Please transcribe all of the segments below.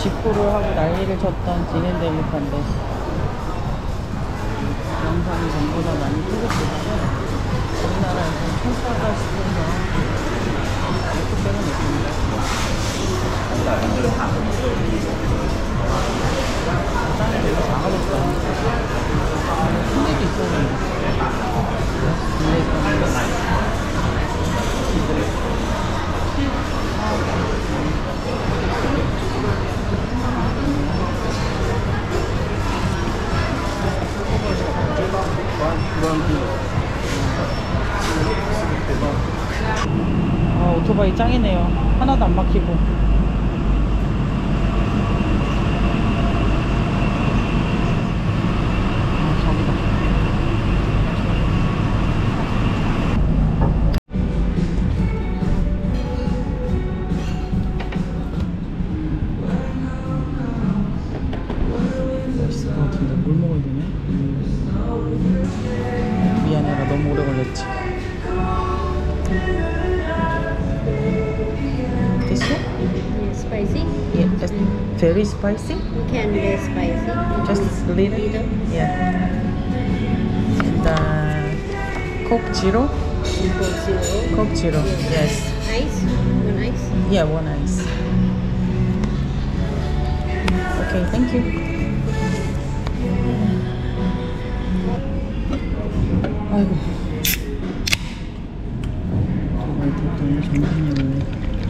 직구를 하고 난리를 쳤던 디넨델리카인데 영상이 전보다 많이 뜨겁거든요. 우리나라에서 평가가 싶어서 이렇게 빼어냈습니다. 땀이 되게 작아졌다. 흔들기 있었는데 오토바이 짱이네요. 하나도 안 막히고. 저기다. 맛있을 것 같은데 뭘 먹어야 되냐? 미안해, 나 너무 오래 걸렸지. This one? Yeah, spicy? Yeah, it's very spicy. You can be spicy. Just a little? Little. Yeah. And Coke Zero? Coke Zero. Coke Zero, yes. Ice? One ice? Yeah, one ice. Okay, thank you. 아이고. 정말 너무 정신이 없네.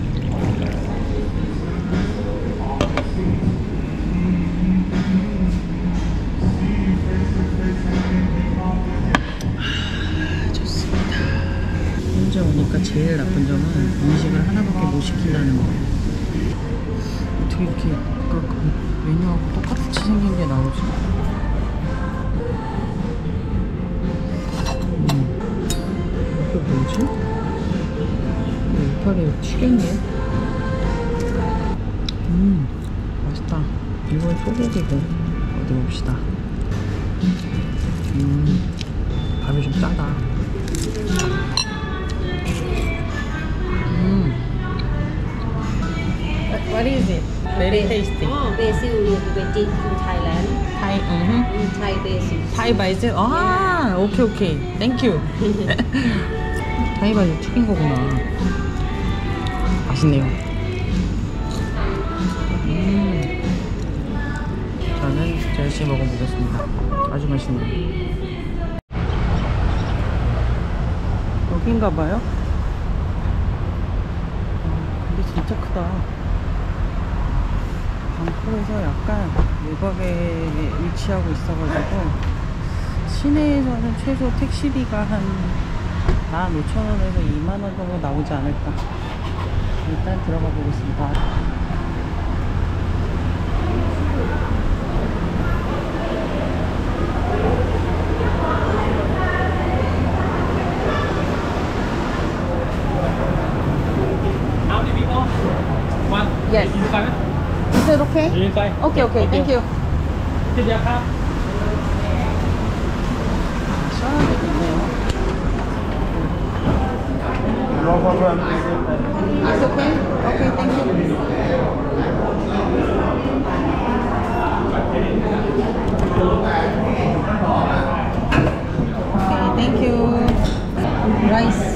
좋습니다. 혼자 오니까 제일 나쁜 점은 음식을 하나밖에 못 시킨다는 거. 어떻게 이렇게 그 메뉴하고 똑같이 생긴 게 나오지? 이게 뭐지? 이파리 튀겼네? 맛있다. 이건 소고기고. 어디 봅시다. 밥이 좀 짜다. What is it? Very tasty. Oh, basil will be veggie in Thailand. Thai, Thai basil. Thai basil. 아, 오케이 오케이. Thank you. 타이 바질 튀긴 거구나. 맛있네요. 저는 열심히 먹어보겠습니다. 아주 맛있네요. 여긴가봐요. 근데 진짜 크다. 방콕에서 약간 외곽에 위치하고 있어가지고 시내에서는 최소 택시비가 한 15,000원에서 20,000원 정도 나오지 않을까. 일단 들어가 보겠습니다. Yes. Is it okay? Inside. Okay, okay. Thank you. 시작합니다. 시원하게 있네요. It's okay? Okay, thank you. Okay, thank you. Rice.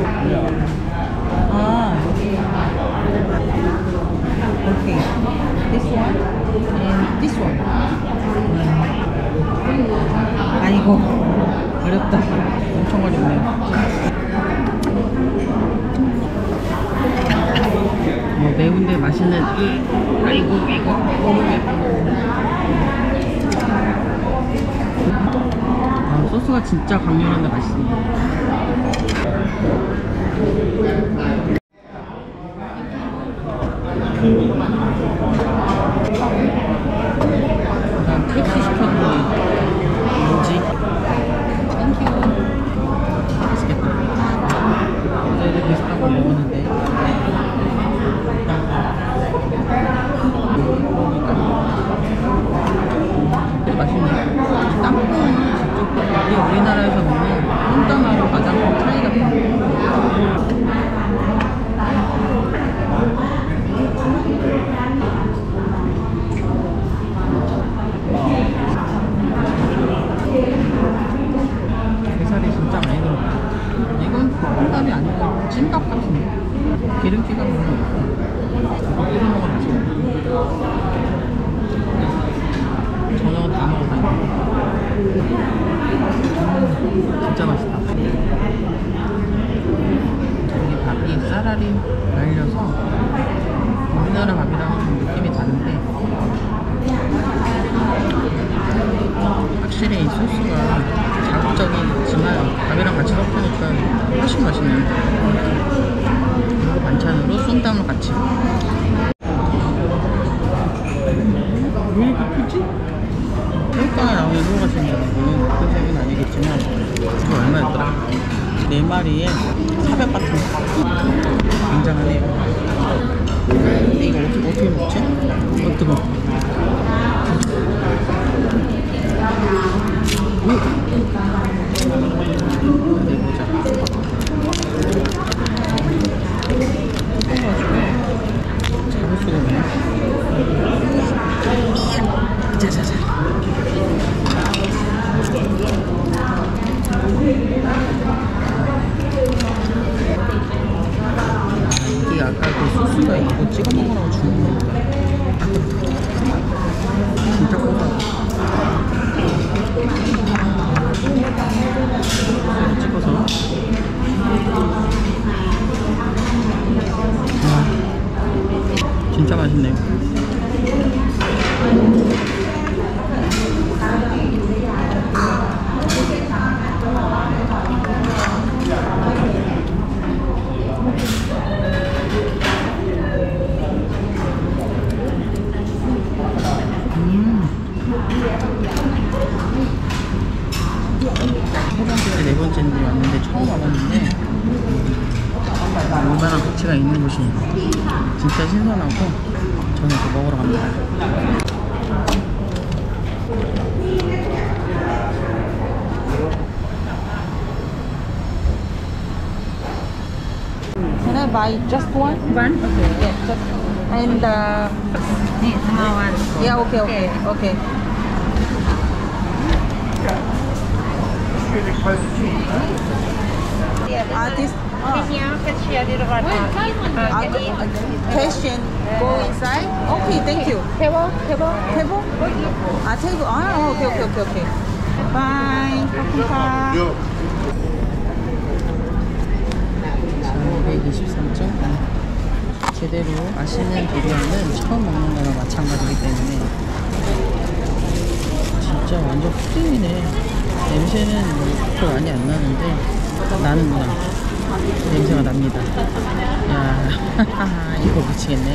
Okay. This one and this one. 아이고, 어렵다. 엄청 어렵네요. 매운데 맛있는 아이고 이거 너무 매워. 소스가 진짜 강렬한데 맛있습니다. 난 택시 시켰더니 뭐지? 맛있겠다. 어제도 비슷한 거 먹었는데 맛있네. 땅콩은 이게 우리나라에서 먹는 홈땅하고 가장 큰 차이가 있어요. 찜닭 같은데? 기름기가 너무 없고 이거 끓여 먹으면 맛있어. 저녁은 다 먹어도 진짜 맛있다. 여기 밥이 쌀알이 말려서 우리나라 밥이랑은 좀 느낌이 다른데 확실히 이 소스가 자극적이지만 밥이랑 같이 섞으니까 훨씬 맛있네요. 그리고 반찬으로 쏜땀을 같이. 왜 이렇게 크지? 새우깡에 나오는 소같이 생겨가지고 그 색은 아니겠지만 이거 얼마였더라? 4마리에 400바트. 굉장하네요. 근데 이거 어떻게 먹지? 뜨거. 내보자. 잡을 수가 없네. 자자자. 이게 아까 그 소스가 이거 찍어 먹으라고 주는 거니까. 진짜 고소하다. 찍어서. 진짜 맛있네요. 세 번째, 네 번째인데 왔는데 처음 와봤는데 얼마나 가치가 있는 곳이에요. 진짜 신선하고 저는 또 먹으러 갑니다. Can I buy just one? One? Okay. Yeah, just and Small one. yeah, okay. This question go inside. Okay, thank you. Table? Table? table. Okay. Bye. 감사합니다. 223점. 제대로 맛있는 비리안은 처음 먹는 거랑 마찬가지이기 때문에 진짜 완전 푸딩이네. 냄새는 그렇게 많이 안 나는데 나는구나. 냄새가 납니다. 야, 이거 미치겠네.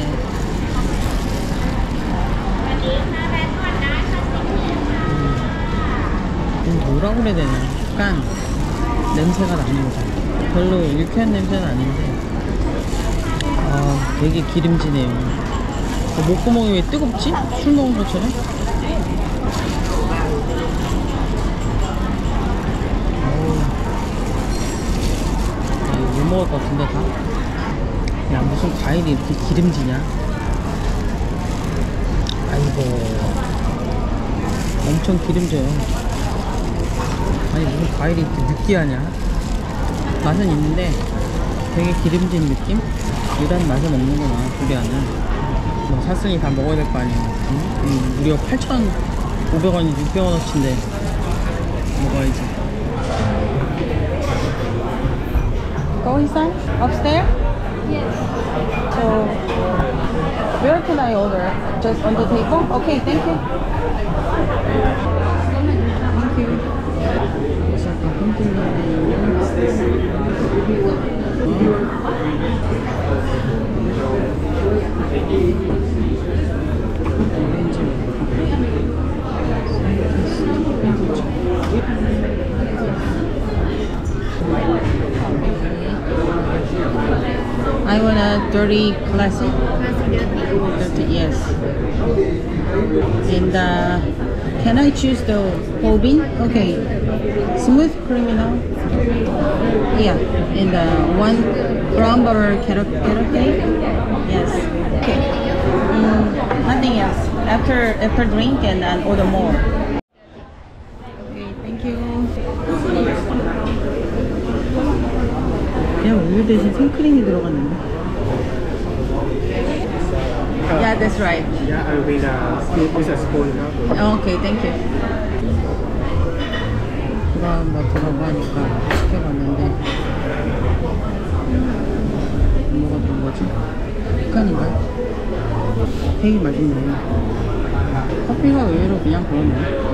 뭐라고 그래야 되나? 약간 냄새가 납니다. 별로 유쾌한 냄새는 아닌데 되게 기름지네요. 목구멍이 왜 뜨겁지? 술 먹은 것처럼? 못 먹을 것 같은데 다? 야, 무슨 과일이 이렇게 기름지냐? 아이고, 엄청 기름져요. 아니, 무슨 과일이 이렇게 느끼하냐? 맛은 있는데 되게 기름진 느낌? 이런 맛은 없는구나. 두리안은 뭐 샀으니 다 먹어야 될 거 아니에요. 무려 8,500원이 600원어치인데 먹어야지. Go inside? Upstairs? Yes. So where can I order? Just on the table? Okay, thank you. Thank you. I want a dirty classic. Dirty, yes. And can I choose the whole bean? Okay. Smooth criminal. Yeah. And one brown butter carrot cake. Yes. Okay. Nothing else. After drink and order more. Okay. Thank you. 그냥 그냥 우유 대신 생크림이 들어갔는데. Yeah, that's right. Yeah, I will use a spoon. No? Okay, thank you. 그다음 먹으라고 하니까 시켜봤는데 먹었던 거지? 북한인가요? 되게 맛있네요. 커피가 의외로 그냥 그러네.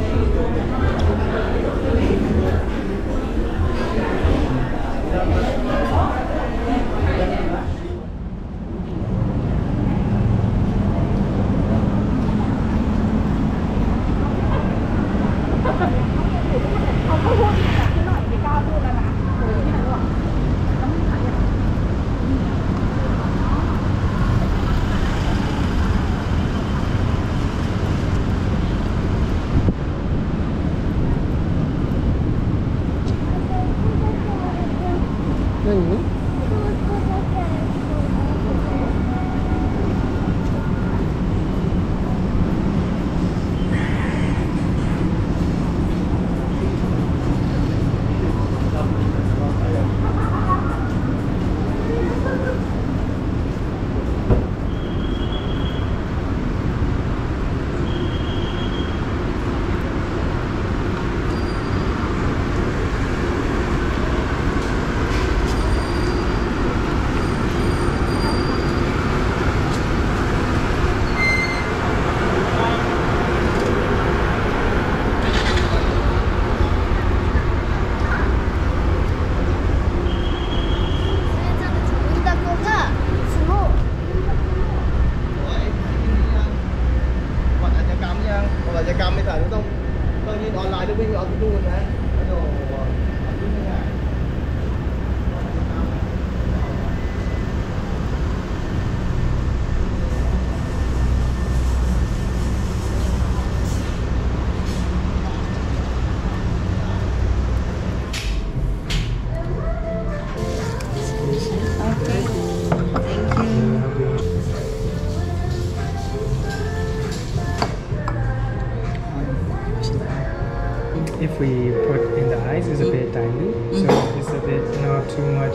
If we put in the ice, it's a bit dilute, so it's a bit not too much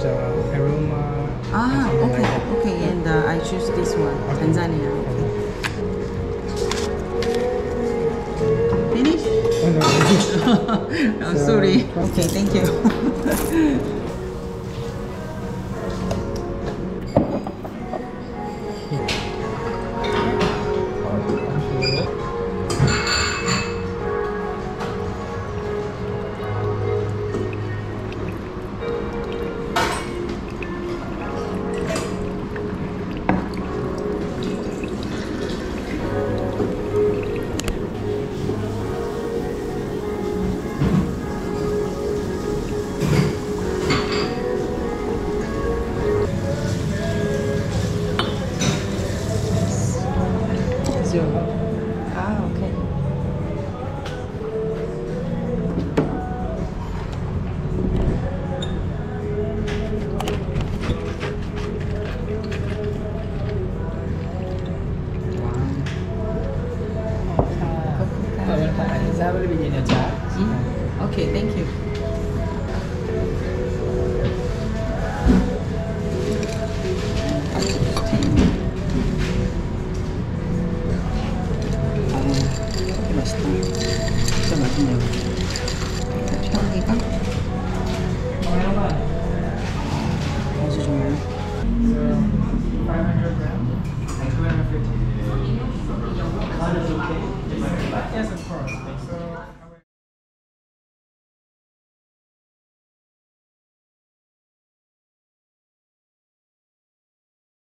aroma. Ah, and something okay, like that. okay, and I choose this one, Okay. Tanzania. Finish? Oh, no. I'm sorry. Okay, thank you. Ah, okay. Saya boleh bikin aja. Okay, thank you. 커피 맛있다. 진짜 맛있네요. 향기가